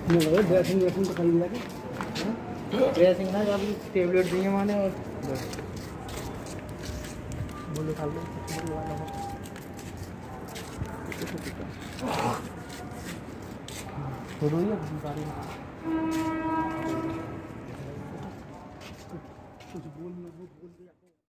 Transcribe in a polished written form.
dressing wasting तो खरीद लगे ड्रेसिंग ना जब टेबलेट दिए मैंने और बोलो खा लो तो रोइए कुछ बोल दिया